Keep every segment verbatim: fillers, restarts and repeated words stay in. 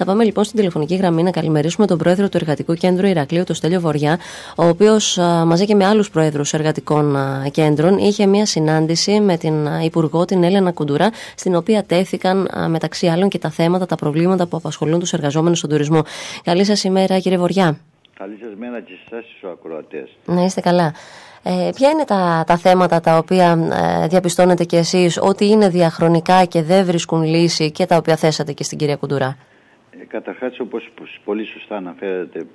Θα πάμε λοιπόν στην τηλεφωνική γραμμή να καλημερίσουμε τον πρόεδρο του Εργατικού Κέντρου Ηρακλείου, τον Στέλιο Βοριά, ο οποίος μαζί και με άλλους πρόεδρους εργατικών κέντρων είχε μια συνάντηση με την Υπουργό, την Έλενα Κουντουρά, στην οποία τέθηκαν μεταξύ άλλων και τα θέματα, τα προβλήματα που απασχολούν τους εργαζόμενους στον τουρισμό. Καλή σας ημέρα, κύριε Βοριά. Καλή σας μέρα και εσάς στους ακροατές. Να είστε καλά. Ε, ποια είναι τα, τα θέματα τα οποία ε, διαπιστώνετε κι εσείς ότι είναι διαχρονικά και δεν βρίσκουν λύση και τα οποία θέσατε και στην κυρία Κουντουρά? Ε, καταρχάς, όπως πολύ σωστά αναφέρατε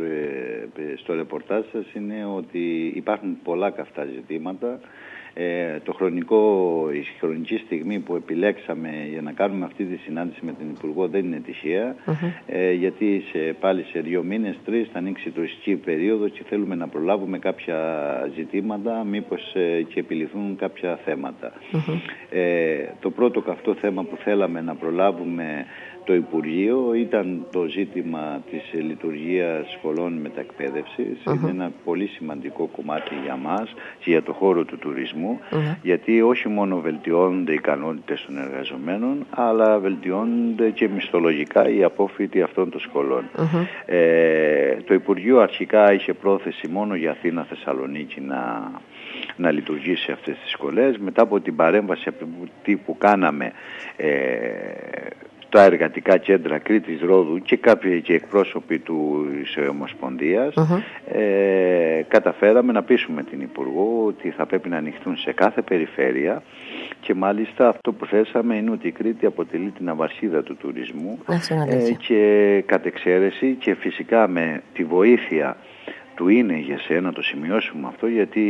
στο ρεπορτάζ σας, είναι ότι υπάρχουν πολλά καυτά ζητήματα. Ε, το χρονικό, η χρονική στιγμή που επιλέξαμε για να κάνουμε αυτή τη συνάντηση με την Υπουργό δεν είναι τυχαία, uh-huh. ε, γιατί σε, πάλι σε δύο μήνες, τρεις θα ανοίξει η τουριστική περίοδο και θέλουμε να προλάβουμε κάποια ζητήματα, μήπως ε, και επιληθούν κάποια θέματα. Uh-huh. Ε, το πρώτο καυτό θέμα που θέλαμε να προλάβουμε το Υπουργείο ήταν το ζήτημα της λειτουργίας σχολών μεταεκπαίδευσης. Uh-huh. Είναι ένα πολύ σημαντικό κομμάτι για μας και για το χώρο του τουρισμού, uh-huh. γιατί όχι μόνο βελτιώνονται οι ικανότητες των εργαζομένων, αλλά βελτιώνονται και μισθολογικά οι απόφοιτοι αυτών των σχολών. Uh-huh. Ε, το Υπουργείο αρχικά είχε πρόθεση μόνο για Αθήνα, Θεσσαλονίκη να, να λειτουργήσει αυτές τις σχολές. Μετά από την παρέμβαση που κάναμε ε, τα εργατικά κέντρα Κρήτης, Ρόδου και κάποιοι και εκπρόσωποι του Ομοσπονδίας, uh-huh. ε, καταφέραμε να πείσουμε την Υπουργό ότι θα πρέπει να ανοιχθούν σε κάθε περιφέρεια, και μάλιστα αυτό που θέσαμε είναι ότι η Κρήτη αποτελεί την αμβαρσίδα του τουρισμού ε, και κατ' εξαίρεση, και φυσικά με τη βοήθεια του είναι για σένα να το σημειώσουμε αυτό, γιατί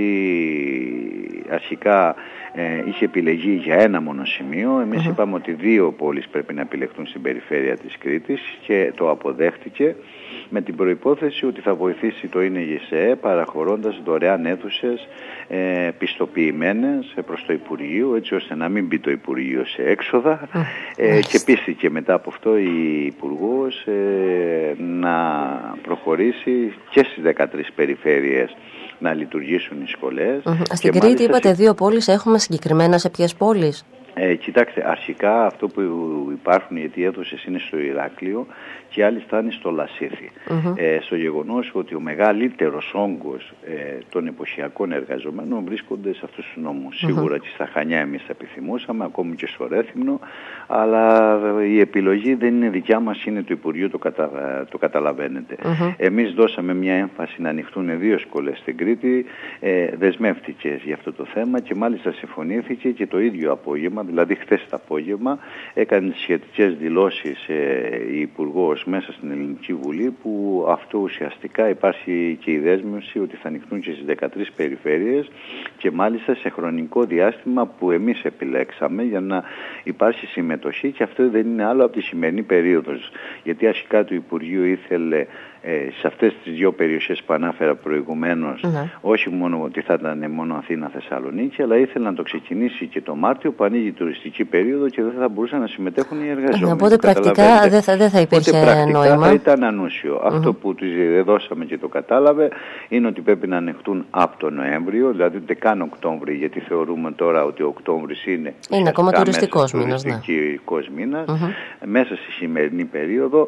αρχικά ε, είχε επιλεγεί για ένα μόνο σημείο. Εμείς uh-huh. είπαμε ότι δύο πόλεις πρέπει να επιλεχθούν στην περιφέρεια της Κρήτης και το αποδέχτηκε, με την προϋπόθεση ότι θα βοηθήσει το είναι ΓΕΣΕ παραχωρώντας δωρεάν αίθουσες ε, πιστοποιημένες προς το Υπουργείο, έτσι ώστε να μην μπει το Υπουργείο σε έξοδα. Uh, ε, και πίστηκε μετά από αυτό η Υπουργός ε, να προχωρήσει και στις δεκατρείς περιφέρειες να λειτουργήσουν οι σχολές. Uh-huh. Στην Κρήτη είπατε δύο πόλεις, έχουμε συγκεκριμένα σε ποιες πόλεις? Ε, κοιτάξτε, αρχικά αυτό που υπάρχουν, γιατί οι αίθουσες είναι στο Ηράκλειο και άλλοι θα είναι στο Λασίθι. Uh-huh. Ε, στο γεγονός ότι ο μεγαλύτερος όγκος ε, των εποχιακών εργαζομένων βρίσκονται σε αυτούς τους νόμους. Uh-huh. Σίγουρα και στα Χανιά εμείς θα επιθυμούσαμε, ακόμη και στο Ρέθυμνο, αλλά η επιλογή δεν είναι δικιά μας, είναι του Υπουργείου, το, κατα... το καταλαβαίνετε. Uh-huh. Εμείς δώσαμε μια έμφαση να ανοιχτούν δύο σχολές στην Κρήτη, ε, δεσμεύτηκε για αυτό το θέμα και μάλιστα συμφωνήθηκε και το ίδιο απόγευμα, δηλαδή χθες το απόγευμα, έκανε τις σχετικές δηλώσεις ε, η Υπουργός μέσα στην Ελληνική Βουλή, που αυτό ουσιαστικά υπάρχει και η δέσμευση ότι θα ανοιχτούν και στις δεκατρείς περιφέρειες, και μάλιστα σε χρονικό διάστημα που εμείς επιλέξαμε για να υπάρχει συμμετοχή, και αυτό δεν είναι άλλο από τη σημερινή περίοδος, γιατί αρχικά το Υπουργείο ήθελε ε, σε αυτές τις δύο περιοχές που ανάφερα προηγουμένως, mm-hmm. όχι μόνο ότι θα ήταν μόνο Αθήνα, Θεσσαλονίκη, αλλά ήθελε να το ξεκινήσει και το Μάρτιο που ανοίγει η τουριστική περίοδο και δεν θα μπορούσαν να συμμετέχουν οι εργαζόμενοι. Οπότε πρακτικά δεν θα, δεν θα υπήρχε Οπότε, πρακτικά νόημα. Θα ήταν ανούσιο. Mm-hmm. Αυτό που τους δώσαμε και το κατάλαβε είναι ότι πρέπει να ανοιχτούν από τον Νοέμβριο, δηλαδή ούτε καν Οκτώβρη, γιατί θεωρούμε τώρα ότι ο Οκτώβρης είναι, είναι ακόμα τουριστικός μήνας. Ναι. μήνας mm-hmm. μέσα στη σημερινή περίοδο,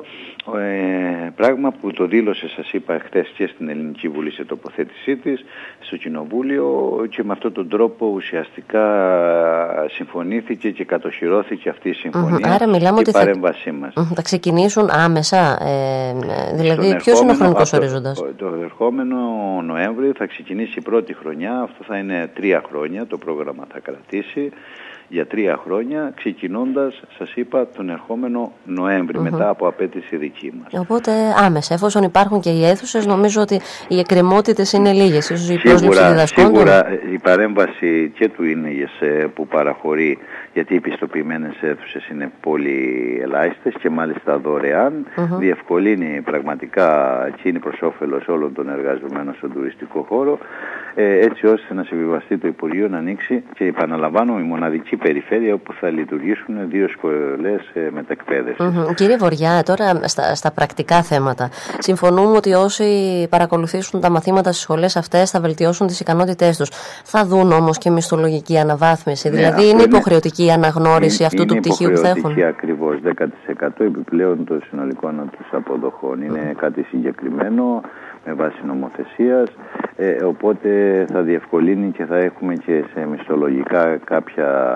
ε, πράγμα που το δήλωσε, σας είπα, χθες και στην Ελληνική Βουλή σε τοποθέτησή της, στο Κοινοβούλιο, και με αυτόν τον τρόπο ουσιαστικά συμφωνήθηκε και κατοχυρώθηκε αυτή η συμφωνία. Mm-hmm. Άρα μιλάμε και ότι η παρέμβασή θα... μας. Mm-hmm. θα ξεκινήσουν άμεσα, ε, δηλαδή ποιος είναι ο χρονικός ορίζοντας? Το, το ερχόμενο Νοέμβριο θα ξεκινήσει η πρώτη χρονιά, αυτό θα είναι τρία χρόνια, το πρόγραμμα θα κρατήσει για τρία χρόνια, ξεκινώντας, σας είπα, τον ερχόμενο Νοέμβρη, mm-hmm. μετά από απέτηση δική μας. Οπότε άμεσα, εφόσον υπάρχουν και οι αίθουσες, νομίζω ότι οι εκκρεμότητες είναι λίγες. Ίσως η πρόσληψη διδασκόντων. Σίγουρα η παρέμβαση και του ίνεγες που παραχωρεί, γιατί οι πιστοποιημένες αίθουσες είναι πολύ ελάχιστες και μάλιστα δωρεάν, mm-hmm. διευκολύνει πραγματικά και είναι προς όφελος όλων των εργαζομένων στον τουριστικό χώρο, ε, έτσι ώστε να συμβιβαστεί το Υπουργείο να ανοίξει, και επαναλαμβάνω, η μοναδική ειδική περιφέρεια όπου θα λειτουργήσουν δύο σχολές ε, μετεκπαίδευσης. Mm-hmm. Κύριε Βοριά, τώρα στα, στα πρακτικά θέματα, συμφωνούμε ότι όσοι παρακολουθήσουν τα μαθήματα στις σχολές αυτές θα βελτιώσουν τις ικανότητές τους. Θα δουν όμως και μισθολογική αναβάθμιση, ναι, δηλαδή είναι υποχρεωτική η αναγνώριση είναι, αυτού είναι του πτυχίου που θα έχουν. Είναι ακριβώς, δέκα τοις εκατό επιπλέον των συνολικών τους αποδοχών. Είναι mm. κάτι συγκεκριμένο με βάση νομοθεσίας, ε, οπότε θα διευκολύνει και θα έχουμε και σε μισθολογικά κάποια,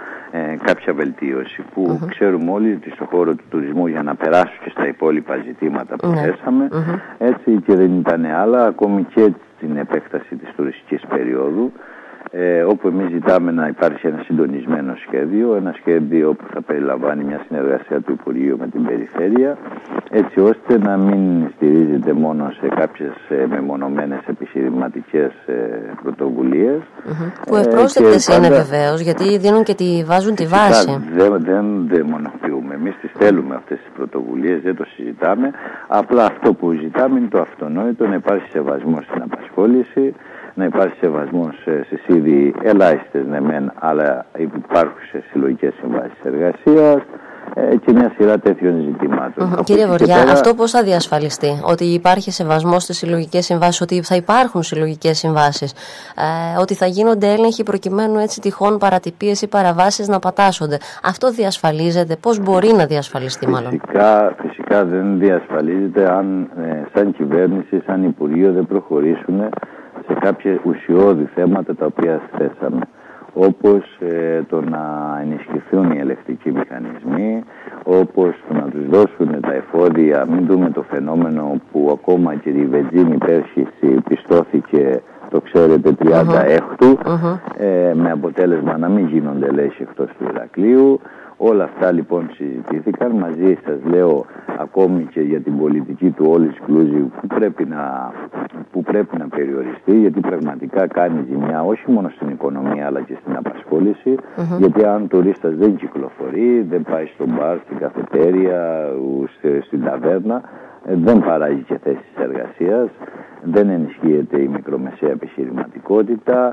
ε, κάποια βελτίωση που mm-hmm. ξέρουμε όλοι ότι στον χώρο του τουρισμού, για να περάσουν και στα υπόλοιπα ζητήματα που mm-hmm. θέσαμε, mm-hmm. έτσι και δεν ήταν άλλα, ακόμη και την επέκταση της τουριστικής περίοδου, Ε, όπου εμείς ζητάμε να υπάρχει ένα συντονισμένο σχέδιο, ένα σχέδιο που θα περιλαμβάνει μια συνεργασία του Υπουργείου με την Περιφέρεια, έτσι ώστε να μην στηρίζεται μόνο σε κάποιες ε, μεμονωμένες επιχειρηματικές ε, πρωτοβουλίες. Mm-hmm. Που ευπρόσδεκτες ε, είναι πάντα... βεβαίως, γιατί δίνουν και τη, βάζουν τη βάση. Δεν, δεν δαιμονοποιούμε. Εμείς τις θέλουμε αυτές τις πρωτοβουλίες, δεν το συζητάμε. Απλά αυτό που ζητάμε είναι το αυτονόητο, να υπάρχει σεβασμός στην απασχόληση, να υπάρχει σεβασμός στις ήδη ελάχιστες ναι μεν, αλλά υπάρχουσες συλλογικές συμβάσεις εργασίας ε, και μια σειρά τέτοιων ζητημάτων. Mm-hmm. Κύριε Βοριά, πέρα... αυτό πώς θα διασφαλιστεί? Ότι υπάρχει σεβασμός στις συλλογικές συμβάσεις, ότι θα υπάρχουν συλλογικές συμβάσεις, ε, ότι θα γίνονται έλεγχοι προκειμένου έτσι τυχόν παρατυπίες ή παραβάσεις να πατάσσονται. Αυτό διασφαλίζεται? Πώς μπορεί να διασφαλιστεί μάλλον? Φυσικά, φυσικά δεν διασφαλίζεται αν ε, σαν κυβέρνηση, σαν Υπουργείο δεν προχωρήσουν σε κάποια ουσιώδη θέματα τα οποία θέσαμε, όπως ε, το να ενισχυθούν οι ελεκτικοί μηχανισμοί, όπως το να τους δώσουν τα εφόδια. Μην δούμε το φαινόμενο που ακόμα και η βενζίνη πέρσι πιστώθηκε, το ξέρετε, τριάντα uh-huh. έκτου, uh-huh. ε, με αποτέλεσμα να μην γίνονται ελέγχοι εκτός του Ηρακλείου. Όλα αυτά λοιπόν συζητήθηκαν μαζί, σας λέω, ακόμη και για την πολιτική του all inclusive που πρέπει να, που πρέπει να περιοριστεί, γιατί πραγματικά κάνει ζημιά όχι μόνο στην οικονομία αλλά και στην απασχόληση, mm-hmm. γιατί αν τουρίστας δεν κυκλοφορεί, δεν πάει στο μπαρ, στην καφετέρια, στην ταβέρνα, δεν παράγει και θέσεις εργασίας, δεν ενισχύεται η μικρομεσαία επιχειρηματικότητα.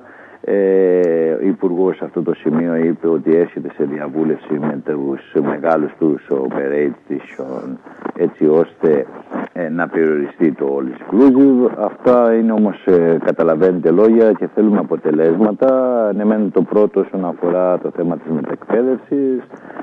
Ε, ο Υπουργός σε αυτό το σημείο είπε ότι έρχεται σε διαβούλευση με τους μεγάλους τους operation, έτσι ώστε ε, να περιοριστεί το all inclusive. Αυτά είναι όμως, ε, καταλαβαίνετε, λόγια και θέλουμε αποτελέσματα. Ναι, μεν το πρώτο όσον αφορά το θέμα της μετεκπαίδευσης.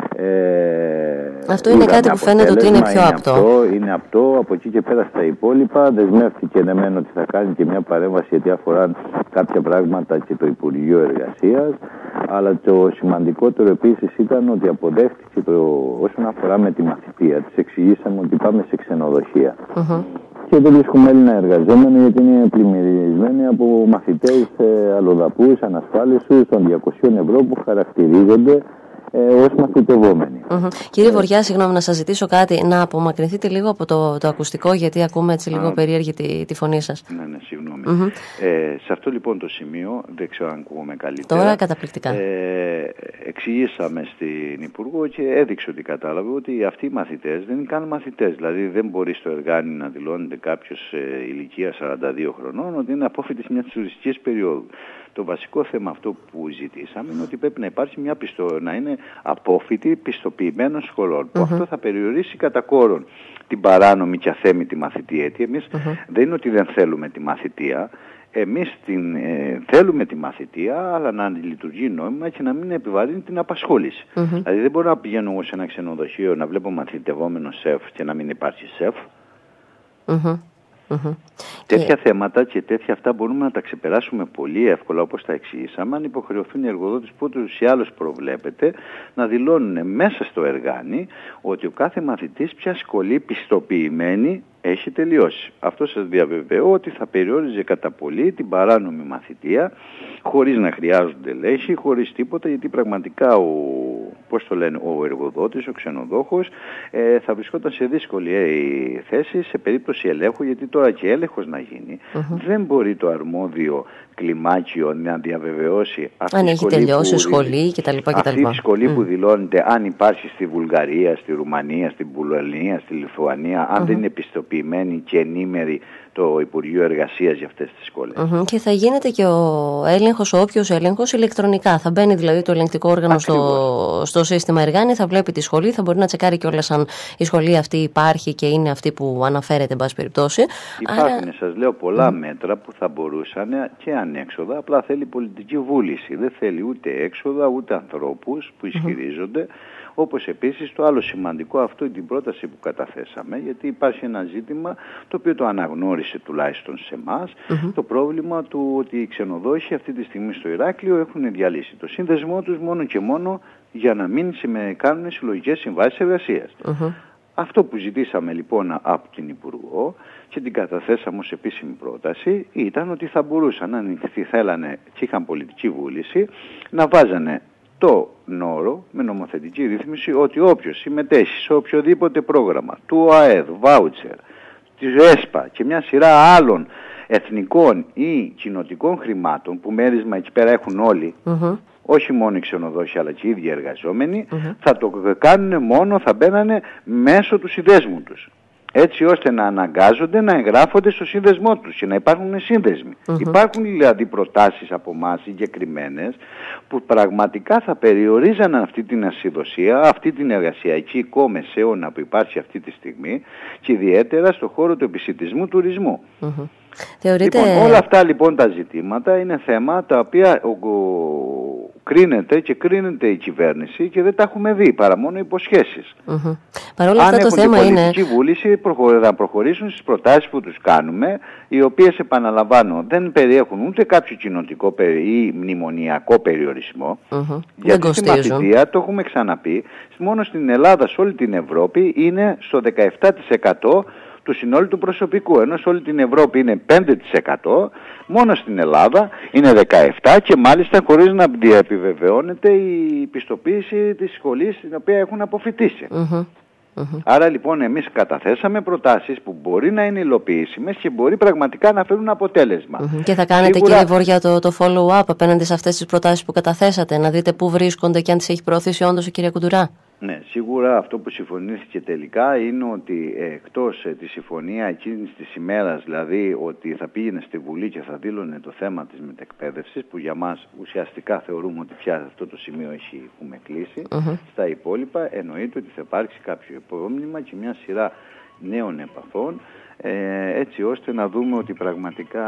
Ε, αυτό είναι κάτι που φαίνεται ότι είναι πιο είναι απτό. απτό. Είναι απτό. Από εκεί και πέρα στα υπόλοιπα δεσμεύτηκε ναι μεν ότι θα κάνει και μια παρέμβαση γιατί αφορά κάποια πράγματα και το Υπουργείο Εργασίας, αλλά το σημαντικότερο επίσης ήταν ότι αποδέχτηκε το, όσον αφορά με τη μαθητεία. Της εξηγήσαμε ότι πάμε σε ξενοδοχεία. Uh-huh. Και δεν βρίσκουμε Έλληνα εργαζόμενοι γιατί είναι πλημμυρισμένοι από μαθητές ε, αλλοδαπούς, ανασφάλιστους των διακοσίων ευρώ που χαρακτηρίζονται ε, ως μαθητευόμενοι. Mm-hmm. Κύριε Βοριά, συγγνώμη να σας ζητήσω κάτι, να απομακρυνθείτε λίγο από το, το ακουστικό, γιατί ακούμε έτσι λίγο ah. περίεργη τη, τη φωνή σας. Ναι, ναι, συγγνώμη. Mm-hmm. Ε, σε αυτό λοιπόν το σημείο, δεν ξέρω αν ακούγομαι καλύτερα. Τώρα καταπληκτικά. Ε, εξηγήσαμε στην Υπουργό και έδειξε ότι κατάλαβε ότι αυτοί οι μαθητές δεν είναι καν μαθητές. Δηλαδή δεν μπορεί στο εργάνι να δηλώνεται κάποιος ε, ηλικία σαράντα δύο χρονών ότι είναι απόφοιτης μιας τουριστικής περίοδου. Το βασικό θέμα αυτό που ζητήσαμε είναι ότι πρέπει να υπάρχει μια πιστο... να είναι απόφοιτη πιστοποιημένων σχολών. Mm-hmm. Που αυτό θα περιορίσει κατά κόρον την παράνομη και αθέμητη μαθητεία. Εμείς mm-hmm. δεν είναι ότι δεν θέλουμε τη μαθητεία. Εμείς την, ε, θέλουμε τη μαθητεία, αλλά να λειτουργεί νόμιμα και να μην επιβαρύνει την απασχόληση. Mm-hmm. Δηλαδή δεν μπορώ να πηγαίνω εγώ σε ένα ξενοδοχείο να βλέπω μαθητευόμενο σεφ και να μην υπάρχει σεφ. Mm-hmm. Mm-hmm. Τέτοια και... θέματα και τέτοια αυτά μπορούμε να τα ξεπεράσουμε πολύ εύκολα, όπως τα εξηγήσαμε, αν υποχρεωθούν οι εργοδότες που ούτως ή άλλως προβλέπεται να δηλώνουν μέσα στο εργάνι ότι ο κάθε μαθητής ποια σχολή πιστοποιημένη έχει τελειώσει. Αυτό σας διαβεβαιώ ότι θα περιόριζε κατά πολύ την παράνομη μαθητεία, χωρίς να χρειάζονται ελέγχοι, χωρίς τίποτα, γιατί πραγματικά ο πώς το λένε, ο εργοδότης, ο ξενοδόχος, ε, θα βρισκόταν σε δύσκολη ε, θέση σε περίπτωση ελέγχου, γιατί τώρα και έλεγχος να γίνει, mm-hmm. δεν μπορεί το αρμόδιο κλιμάκιο να διαβεβαιώσει αυτή αν η έχει τελειώσει σχολή κτλ. Αυτή τη σχολή mm. που δηλώνεται, αν υπάρχει στη Βουλγαρία, στη Ρουμανία, στην Πολωνία, στη Λιθουανία, αν mm-hmm. δεν είναι επιστοποιημένη και ενήμερη το Υπουργείο Εργασίας για αυτές τις σχολές. Mm-hmm. Και θα γίνεται και ο έλεγχος, ο όποιος έλεγχος, ηλεκτρονικά. Θα μπαίνει δηλαδή το ελεγκτικό όργανο στο, στο σύστημα Εργάνη, θα βλέπει τη σχολή, θα μπορεί να τσεκάρει κιόλας αν η σχολή αυτή υπάρχει και είναι αυτή που αναφέρεται, εν πάση περιπτώσει. Υπάρχουν, Άρα... σας λέω, πολλά mm. μέτρα που θα μπορούσαν και ανέξοδα, απλά θέλει πολιτική βούληση. Δεν θέλει ούτε έξοδα, ούτε ανθρώπους που ισχυρίζονται. Mm-hmm. Όπως επίσης το άλλο σημαντικό, αυτό την πρόταση που καταθέσαμε, γιατί υπάρχει ένα ζήτημα το οποίο το αναγνώρισε τουλάχιστον σε εμάς, mm-hmm. το πρόβλημα του ότι οι ξενοδόχοι αυτή τη στιγμή στο Ηράκλειο έχουν διαλύσει το σύνδεσμό τους μόνο και μόνο για να μην κάνουν συλλογικές συμβάσεις εργασίας. Mm-hmm. Αυτό που ζητήσαμε λοιπόν από την Υπουργό και την καταθέσαμε ως επίσημη πρόταση ήταν ότι θα μπορούσαν, αν θέλανε και είχαν πολιτική βούληση, να βάζανε το νόρο με νομοθετική ρύθμιση ότι όποιος συμμετέχει σε οποιοδήποτε πρόγραμμα του ΟΑΕΔ, βάουτσερ, της ΕΣΠΑ και μια σειρά άλλων εθνικών ή κοινοτικών χρημάτων που μέρισμα εκεί πέρα έχουν όλοι, mm-hmm. όχι μόνο οι ξενοδόχοι αλλά και οι ίδιοι εργαζόμενοι, mm-hmm. θα το κάνουν μόνο, θα μπαίνανε μέσω του συνδέσμου τους. Έτσι ώστε να αναγκάζονται να εγγράφονται στο σύνδεσμό τους και να υπάρχουν σύνδεσμοι. Mm-hmm. Υπάρχουν δηλαδή προτάσεις από εμάς συγκεκριμένες που πραγματικά θα περιορίζαν αυτή την ασυδοσία, αυτή την εργασιακή κόμεσαίωνα που υπάρχει αυτή τη στιγμή και ιδιαίτερα στον χώρο του επισιτισμού τουρισμού. Mm-hmm. Θεωρείτε... Λοιπόν, όλα αυτά λοιπόν τα ζητήματα είναι θέμα τα οποία ο, ο, κρίνεται και κρίνεται η κυβέρνηση και δεν τα έχουμε δει παρά μόνο υποσχέσεις. Mm-hmm. Παρ' όλα αυτά αν το έχουν θέμα την είναι... πολιτική βούληση να προχωρήσουν στις προτάσεις που τους κάνουμε, οι οποίες επαναλαμβάνω δεν περιέχουν ούτε κάποιο κοινοτικό ή μνημονιακό περιορισμό, mm-hmm. γιατί στη μαθητεία το έχουμε ξαναπεί, μόνο στην Ελλάδα, σε όλη την Ευρώπη είναι στο δεκαεπτά τοις εκατό του συνόλου του προσωπικού, ενώ σε όλη την Ευρώπη είναι πέντε τοις εκατό, μόνο στην Ελλάδα είναι δεκαεπτά τοις εκατό και μάλιστα χωρίς να επιβεβαιώνεται η πιστοποίηση της σχολής την οποία έχουν αποφοιτήσει. Mm-hmm. Mm-hmm. Άρα λοιπόν εμείς καταθέσαμε προτάσεις που μπορεί να είναι υλοποιήσιμες και μπορεί πραγματικά να φέρουν αποτέλεσμα. Mm-hmm. Και θα κάνετε Σίγουρα... κύριε Βοριά το, το follow-up απέναντι σε αυτές τις προτάσεις που καταθέσατε, να δείτε πού βρίσκονται και αν τις έχει προωθήσει όντως η κυρία Κουντουρά. Ναι, σίγουρα αυτό που συμφωνήθηκε τελικά είναι ότι ε, εκτός ε, τη συμφωνία εκείνης της ημέρας, δηλαδή ότι θα πήγαινε στη Βουλή και θα δήλωνε το θέμα της μετεκπαίδευσης, που για μας ουσιαστικά θεωρούμε ότι πια αυτό το σημείο έχει έχουμε κλείσει, mm-hmm. στα υπόλοιπα εννοείται ότι θα υπάρξει κάποιο επόμενημα και μια σειρά νέων επαφών, ε, έτσι ώστε να δούμε ότι πραγματικά...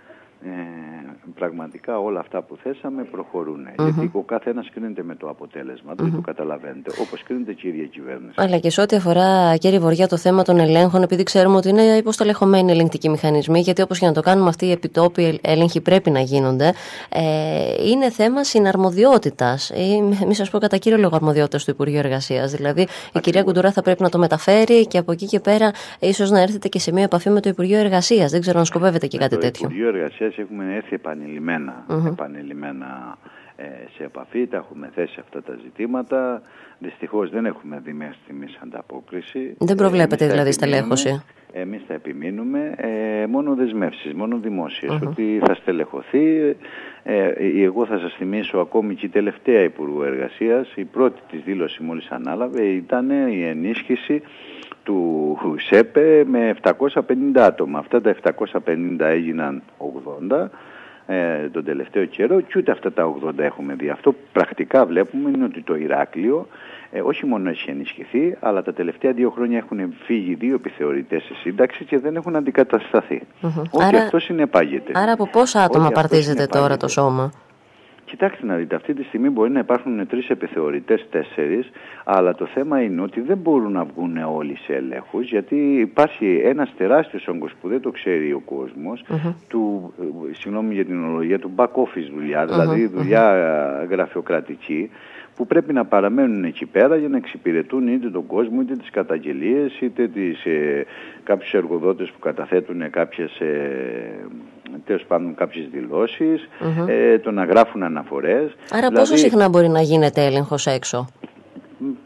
Ε, πραγματικά όλα αυτά που θέσαμε προχωρούν. Mm-hmm. Γιατί ο καθένας κρίνεται με το αποτέλεσμα. Mm-hmm. Δεν το καταλαβαίνετε. Όπως κρίνεται και η ίδια κυβέρνηση. Αλλά και σε ό,τι αφορά, κύριε Βοριά, το θέμα των ελέγχων, επειδή ξέρουμε ότι είναι υποστελεχωμένοι ελεγκτικοί μηχανισμοί, γιατί όπως και να το κάνουμε, αυτοί οι επιτόπιοι έλεγχοι πρέπει να γίνονται. Ε, είναι θέμα συναρμοδιότητας. Ή, μη σας πω κατά κύριο λόγο αρμοδιότητας του Υπουργείου Εργασίας. Δηλαδή, Ακριβώς. η κυρία Κουντουρά θα πρέπει να το μεταφέρει και από εκεί και πέρα ίσως να έρθετε και σε μια επαφή με το Υπουργείο Εργασίας. Δεν ξέρω αν σκοπεύετε και κάτι τέτοιο. Το Υπουργείο Εργασίας έχουμε έρθει επανειλημμένα, mm-hmm. επανειλημμένα ε, σε επαφή, τα έχουμε θέσει αυτά τα ζητήματα. Δυστυχώς δεν έχουμε δει μέχρι στιγμής ανταπόκριση. Δεν προβλέπετε δηλαδή στελέχωση. Εμείς θα επιμείνουμε ε, μόνο δεσμεύσεις, μόνο δημόσιες, mm-hmm. ότι θα στελεχωθεί. Ε, εγώ θα σας θυμίσω ακόμη και η τελευταία Υπουργό Εργασίας, η πρώτη της δήλωση μόλις ανάλαβε ήταν η ενίσχυση του ΣΕΠΕ με επτακόσια πενήντα άτομα. Αυτά τα επτακόσια πενήντα έγιναν ογδόντα ε, τον τελευταίο καιρό και ούτε αυτά τα ογδόντα έχουμε δει. Αυτό που πρακτικά βλέπουμε είναι ότι το Ηράκλειο ε, όχι μόνο έχει ενισχυθεί, αλλά τα τελευταία δύο χρόνια έχουν φύγει δύο επιθεωρητές σε σύνταξη και δεν έχουν αντικατασταθεί. Mm-hmm. Ότι άρα, αυτό συνεπάγεται. Άρα από πόσα άτομα παρτίζεται τώρα το σώμα? Κοιτάξτε να δείτε, αυτή τη στιγμή μπορεί να υπάρχουν τρεις επιθεωρητές, τέσσερις, αλλά το θέμα είναι ότι δεν μπορούν να βγουν όλοι σε ελέγχους, γιατί υπάρχει ένας τεράστιος όγκος που δεν το ξέρει ο κόσμος, mm-hmm. του, συγγνώμη για την ορολογία, του back office δουλειά, δηλαδή mm-hmm. δουλειά γραφειοκρατική, που πρέπει να παραμένουν εκεί πέρα για να εξυπηρετούν είτε τον κόσμο, είτε τις καταγγελίες, είτε τις, ε, κάποιους εργοδότες που καταθέτουν κάποιες... Ε, τέλος πάντων κάποιες δηλώσεις, mm-hmm. ε, το να γράφουν αναφορές. Άρα δηλαδή, πόσο συχνά μπορεί να γίνεται έλεγχος έξω?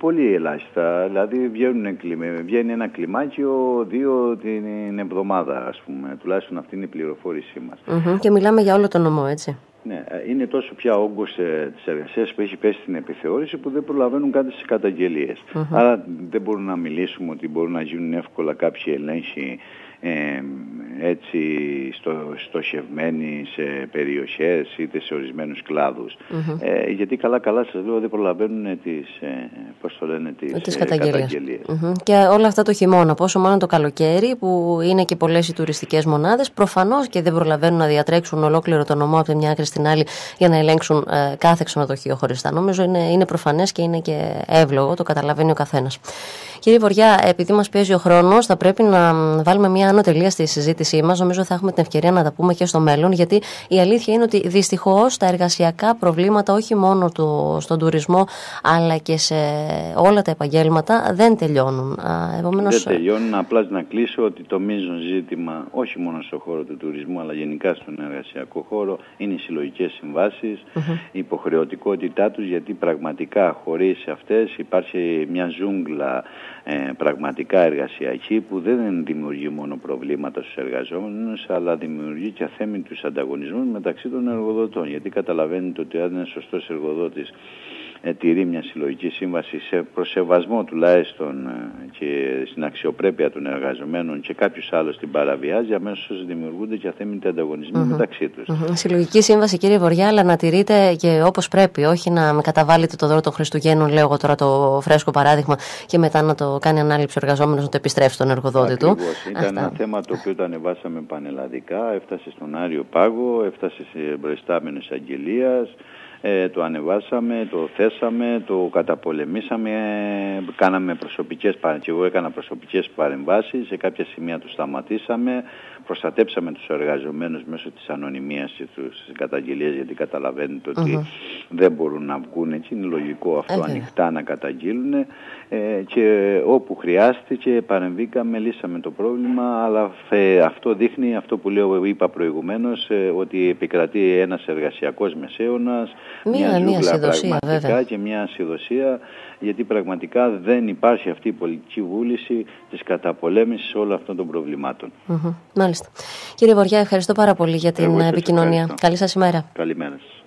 πολύ ελάχιστα. Δηλαδή βγαίνουν, βγαίνει ένα κλιμάκιο δύο την εβδομάδα, ας πούμε. Τουλάχιστον αυτή είναι η πληροφόρησή μας. Mm-hmm. Και μιλάμε για όλο το νομό, έτσι. Ναι, είναι τόσο πια όγκος ε, της εργασίας που έχει πέσει στην επιθεώρηση που δεν προλαβαίνουν κάτι στις καταγγελίες. Mm-hmm. Άρα δεν μπορούμε να μιλήσουμε ότι μπορούν να γίνουν εύκολα κάποιοι ελέγχοι ε, έτσι στο, στοχευμένοι σε περιοχές είτε σε ορισμένους κλάδους. Mm-hmm. Ε, γιατί καλά καλά σας λέω δεν προλαβαίνουν τις, ε, πώς το λένε, τις, τις καταγγελίες. καταγγελίες. Mm-hmm. Και όλα αυτά το χειμώνα, πόσο μάλλον το καλοκαίρι που είναι και πολλές οι τουριστικές μονάδες, προφανώς και δεν προλαβαίνουν να διατρέξουν ολόκληρο το νομό από τη μια άκρη στην άλλη για να ελέγξουν ε, κάθε ξενοδοχείο χωριστά. Νομίζω είναι, είναι προφανές και είναι και εύλογο, το καταλαβαίνει ο καθένας. Κύριε Βοριά, επειδή μας πιέζει ο χρόνος, θα πρέπει να βάλουμε μια άνω τελεία στη συζήτησή μας. Νομίζω θα έχουμε την ευκαιρία να τα πούμε και στο μέλλον, γιατί η αλήθεια είναι ότι δυστυχώς τα εργασιακά προβλήματα, όχι μόνο το, στον τουρισμό, αλλά και σε όλα τα επαγγέλματα, δεν τελειώνουν. Επομένως... Δεν τελειώνουν. Απλά να κλείσω ότι το μείζον ζήτημα, όχι μόνο στον χώρο του τουρισμού, αλλά γενικά στον εργασιακό χώρο, είναι οι συλλογικές συμβάσεις, mm-hmm. η υποχρεωτικότητά τους, γιατί πραγματικά χωρίς αυτές υπάρχει μια ζούγκλα Ε, πραγματικά εργασιακή που δεν δημιουργεί μόνο προβλήματα στους εργαζόμενους, αλλά δημιουργεί και αθέμητους ανταγωνισμούς μεταξύ των εργοδοτών, γιατί καταλαβαίνετε ότι αν είναι σωστός εργοδότης ε, τηρεί μια συλλογική σύμβαση σε προσεβασμό τουλάχιστον ε, και στην αξιοπρέπεια των εργαζομένων και κάποιος άλλος την παραβιάζει, αμέσως δημιουργούνται και αθέμητοι ανταγωνισμοί mm-hmm. μεταξύ τους. Mm-hmm. Συλλογική σύμβαση, κύριε Βοριά, αλλά να τηρείτε και όπως πρέπει, όχι να με καταβάλλετε το δώρο των Χριστουγέννων, λέω εγώ τώρα το φρέσκο παράδειγμα, και μετά να το κάνει ανάληψη ο εργαζόμενος να το επιστρέψει στον εργοδότη Ακριβώς. του. Ήταν Αυτά. ένα θέμα το οποίο το ανεβάσαμε πανελλαδικά, έφτασε στον Άριο Πάγο, έφτασε σε προϊστάμενος αγγελίας. Ε, το ανεβάσαμε, το θέσαμε, το καταπολεμήσαμε, κάναμε προσωπικές, και εγώ έκανα προσωπικές παρεμβάσεις, σε κάποια σημεία το σταματήσαμε, προστατέψαμε τους εργαζομένους μέσω της ανωνυμίας και της καταγγελίας, γιατί καταλαβαίνετε ότι mm-hmm. δεν μπορούν να βγουν, έτσι είναι λογικό αυτό, okay. ανοιχτά να καταγγείλουν, ε, και όπου χρειάστηκε παρεμβήκαμε, λύσαμε το πρόβλημα, αλλά ε, αυτό δείχνει, αυτό που λέω, είπα προηγουμένως, ε, ότι επικρατεί ένας εργασιακός μεσαίωνας, Μία, μια ζούγκλα πραγματικά και μια ασυδοσία, γιατί πραγματικά δεν υπάρχει αυτή η πολιτική βούληση της καταπολέμησης όλων αυτών των προβλημάτων. Mm-hmm. Μάλιστα. Κύριε Βοριά, ευχαριστώ πάρα πολύ για την Εγώ επικοινωνία. Καλή σας ημέρα. Καλημέρα σας.